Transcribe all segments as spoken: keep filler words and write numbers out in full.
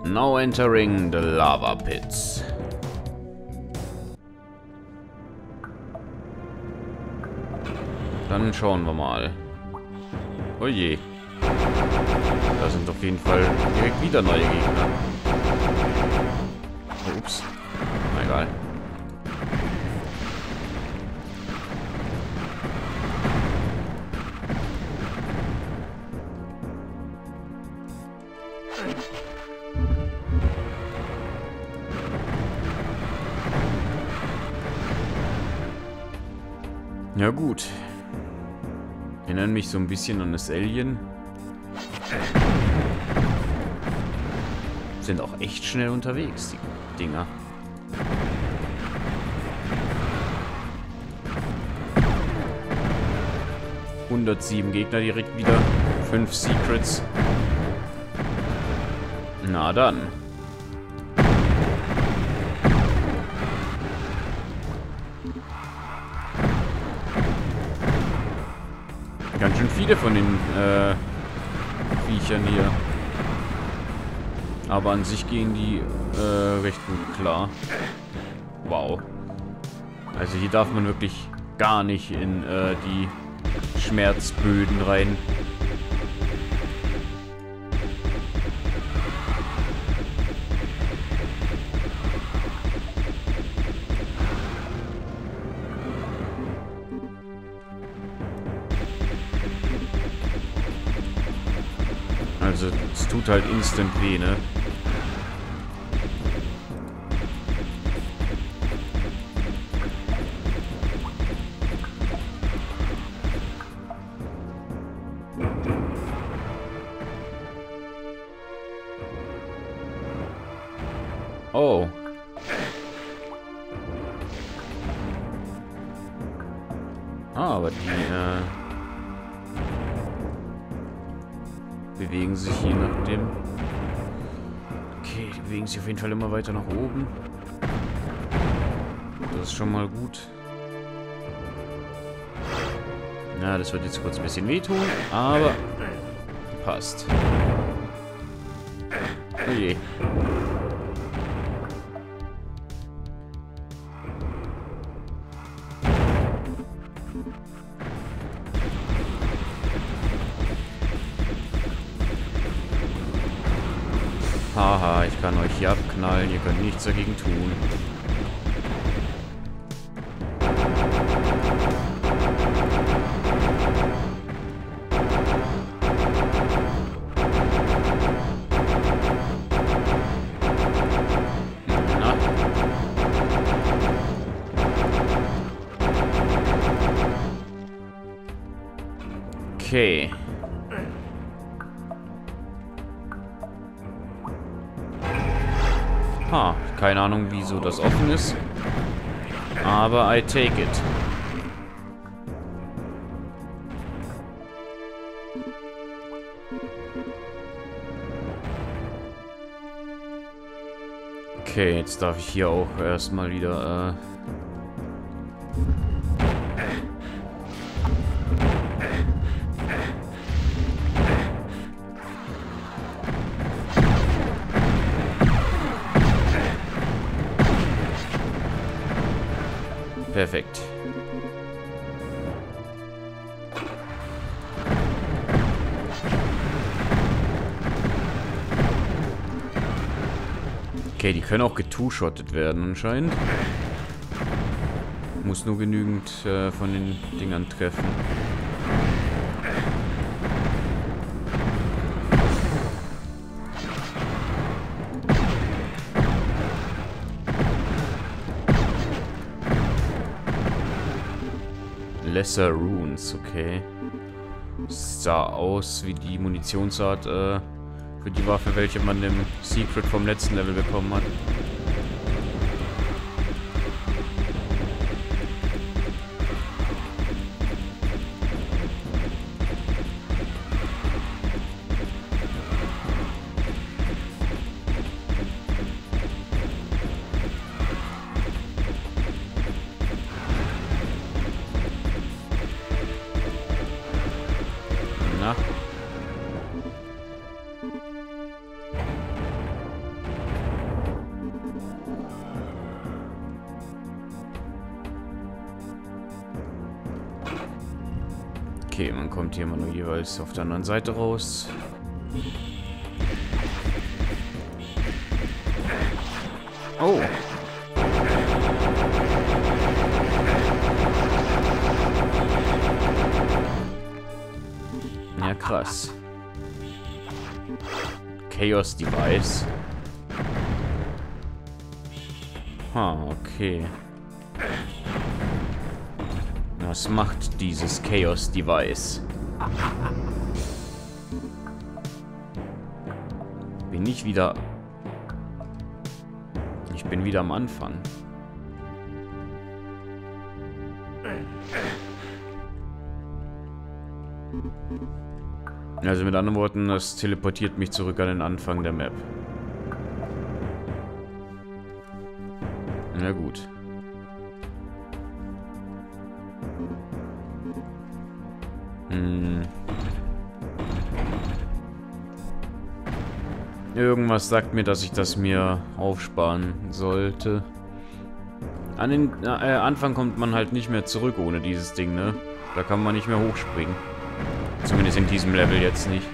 Now entering the lava pits. Dann schauen wir mal. Oh je. Da sind auf jeden Fall direkt wieder neue Gegner. Ups. Na egal. Ja gut. Erinnern mich so ein bisschen an das Alien. Sind auch echt schnell unterwegs, die Dinger. hundertsieben Gegner direkt wieder. fünf Secrets. Na dann. Ganz schön viele von den äh, Viechern hier. Aber an sich gehen die äh, recht gut klar. Wow. Also hier darf man wirklich gar nicht in äh, die Schmerzböden rein. Also es tut halt instant weh, ne? Oh. Ah, aber die äh, bewegen sich je nachdem. Okay, die bewegen sich auf jeden Fall immer weiter nach oben. Das ist schon mal gut. Na, das wird jetzt kurz ein bisschen wehtun, aber passt. Oh je. Haha, ich kann euch hier abknallen, ihr könnt nichts dagegen tun. Na? Okay. Ha, keine Ahnung, wieso das offen ist. Aber I take it. Okay, jetzt darf ich hier auch erstmal wieder... Äh Perfekt. Okay, die können auch getwo-shottet werden anscheinend. Muss nur genügend äh, von den Dingern treffen. Lesser Runes, okay. Das sah aus wie die Munitionsart äh, für die Waffe, welche man im Secret vom letzten Level bekommen hat. Okay, man kommt hier immer nur jeweils auf der anderen Seite raus. Oh. Ja, krass. Chaos Device. Ah, okay. Was macht dieses Chaos Device? Bin ich wieder... Ich bin wieder am Anfang. Also mit anderen Worten, das teleportiert mich zurück an den Anfang der Map. Na gut. Hm. Irgendwas sagt mir, dass ich das mir aufsparen sollte. An den äh, Anfang kommt man halt nicht mehr zurück ohne dieses Ding, ne? Da kann man nicht mehr hochspringen. Zumindest in diesem Level jetzt nicht.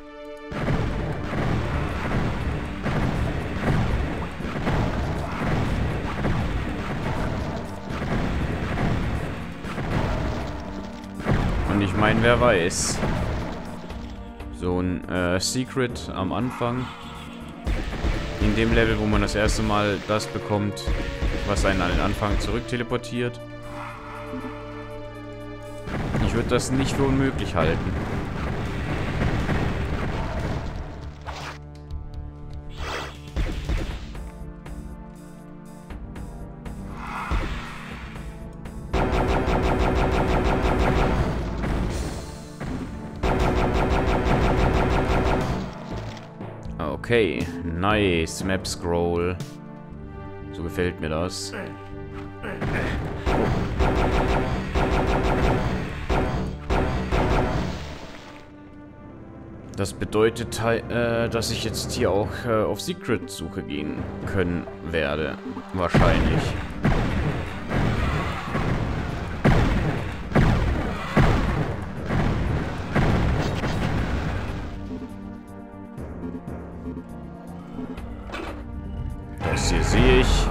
Und ich meine, wer weiß. So ein äh, Secret am Anfang. In dem Level, wo man das erste Mal das bekommt, was einen an den Anfang zurück teleportiert. Ich würde das nicht für unmöglich halten. Okay, nice. Map Scroll. So gefällt mir das. Das bedeutet, äh, dass ich jetzt hier auch äh, auf Secret-Suche gehen können werde. Wahrscheinlich. Das hier sehe ich.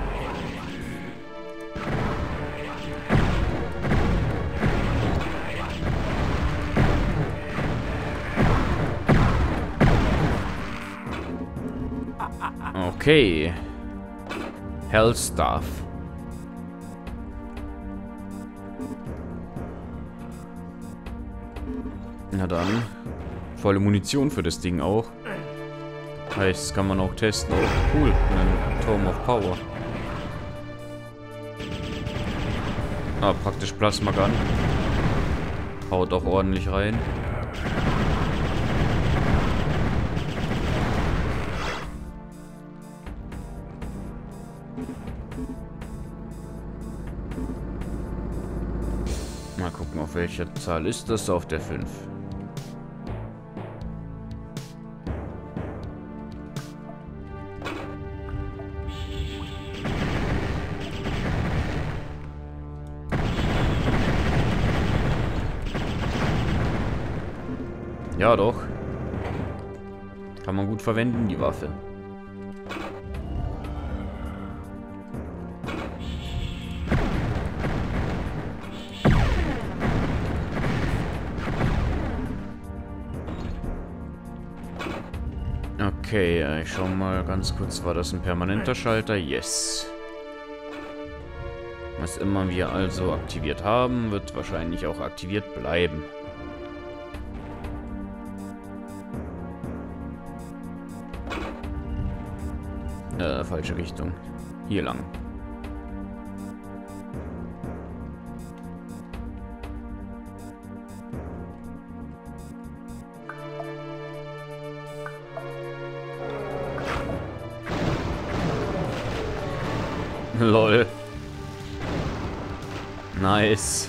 Okay. Hellstuff. Na dann. Volle Munition für das Ding auch. Heißt, das kann man auch testen. Oh, cool. Ein Tome of Power. Ah, praktisch Plasma Gun. Haut auch ordentlich rein. Mal gucken, auf welcher Zahl ist das? Auf der fünf. Ja, doch. Kann man gut verwenden, die Waffe. Okay, ich schau mal ganz kurz, war das ein permanenter Schalter? Yes. Was immer wir also aktiviert haben, wird wahrscheinlich auch aktiviert bleiben. Äh, falsche Richtung. Hier lang. Lol. Nice.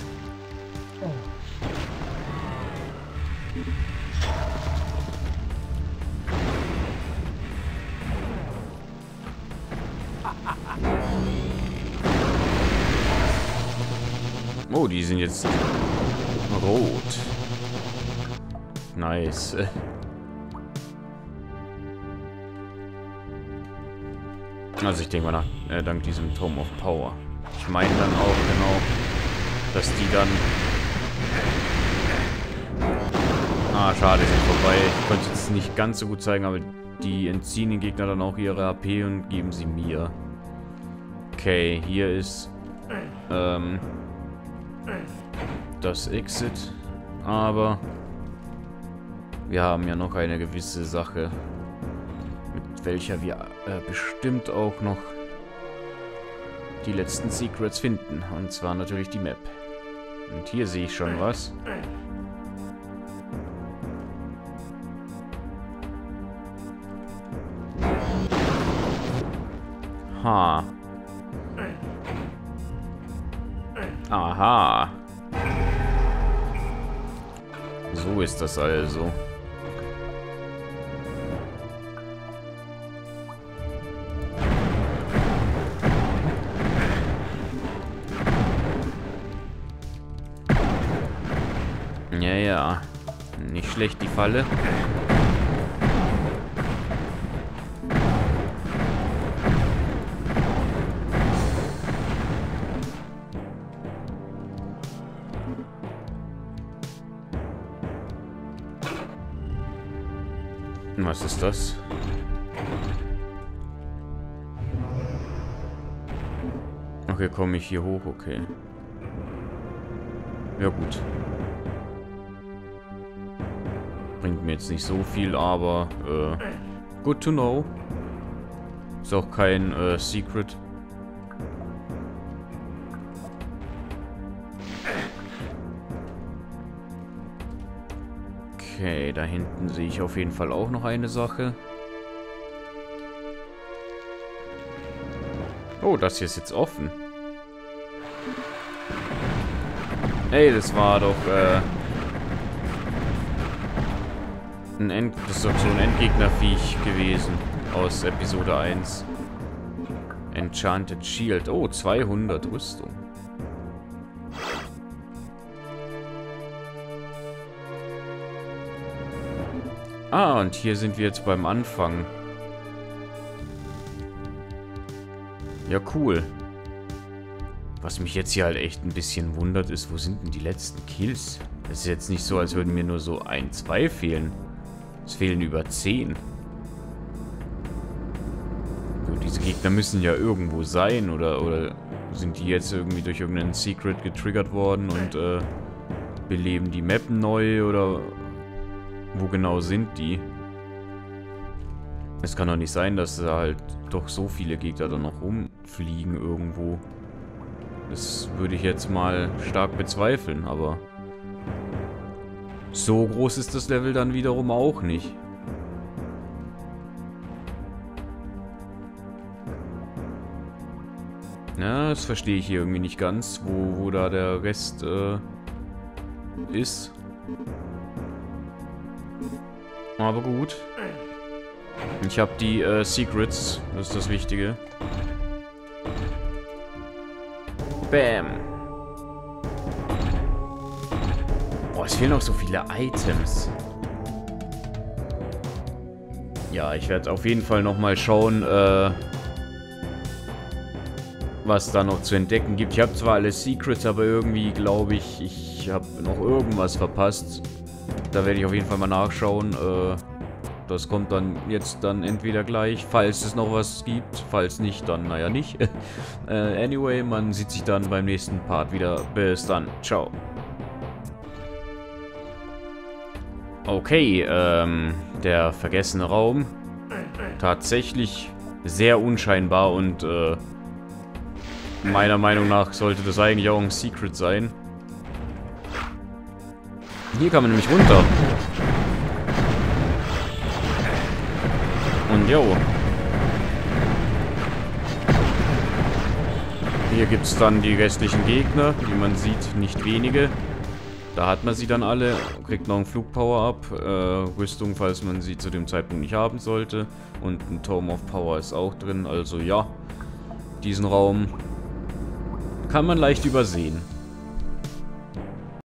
Oh, die sind jetzt rot. Nice. Also ich denke mal nach, äh, dank diesem Tome of Power. Ich meine dann auch genau, dass die dann... Ah, schade, sind vorbei. Ich konnte es nicht ganz so gut zeigen, aber die entziehen den Gegner dann auch ihre H P und geben sie mir. Okay, hier ist ähm, das Exit. Aber wir haben ja noch eine gewisse Sache, mit welcher wir äh, bestimmt auch noch die letzten Secrets finden. Und zwar natürlich die Map. Und hier sehe ich schon was. Ha. Aha. So ist das also. Ja, ja. Nicht schlecht, die Falle. Was ist das? Okay, komme ich hier hoch? Okay. Ja gut. Bringt mir jetzt nicht so viel, aber äh, good to know. Ist auch kein äh, Secret. Okay, da hinten sehe ich auf jeden Fall auch noch eine Sache. Oh, das hier ist jetzt offen. Ey, das war doch, äh... ein End das ist doch so ein Endgegnerviech gewesen aus Episode eins. Enchanted Shield. Oh, zweihundert Rüstung. Ah, und hier sind wir jetzt beim Anfang. Ja, cool. Was mich jetzt hier halt echt ein bisschen wundert, ist, wo sind denn die letzten Kills? Es ist jetzt nicht so, als würden mir nur so ein, zwei fehlen. Es fehlen über zehn. So, diese Gegner müssen ja irgendwo sein, oder, oder sind die jetzt irgendwie durch irgendeinen Secret getriggert worden und äh, beleben die Map neu, oder... Wo genau sind die? Es kann doch nicht sein, dass da halt doch so viele Gegner da noch rumfliegen irgendwo. Das würde ich jetzt mal stark bezweifeln, aber... So groß ist das Level dann wiederum auch nicht. Ja, das verstehe ich hier irgendwie nicht ganz, wo, wo da der Rest äh, ist. Aber gut. Ich habe die äh, Secrets. Das ist das Wichtige. Bam. Boah, es fehlen noch so viele Items. Ja, ich werde auf jeden Fall nochmal schauen, äh, was da noch zu entdecken gibt. Ich habe zwar alle Secrets, aber irgendwie glaube ich, ich habe noch irgendwas verpasst. Da werde ich auf jeden Fall mal nachschauen. Äh, das kommt dann jetzt dann entweder gleich, falls es noch was gibt. Falls nicht, dann naja nicht. äh, anyway, man sieht sich dann beim nächsten Part wieder. Bis dann. Ciao. Okay, ähm, der vergessene Raum. Tatsächlich sehr unscheinbar und äh, meiner Meinung nach sollte das eigentlich auch ein Secret sein. Hier kann man nämlich runter. Und jo. Hier gibt es dann die restlichen Gegner, wie man sieht, nicht wenige. Da hat man sie dann alle, kriegt noch einen Flugpower-Up, äh, Rüstung, falls man sie zu dem Zeitpunkt nicht haben sollte. Und ein Tome of Power ist auch drin, also ja, diesen Raum kann man leicht übersehen.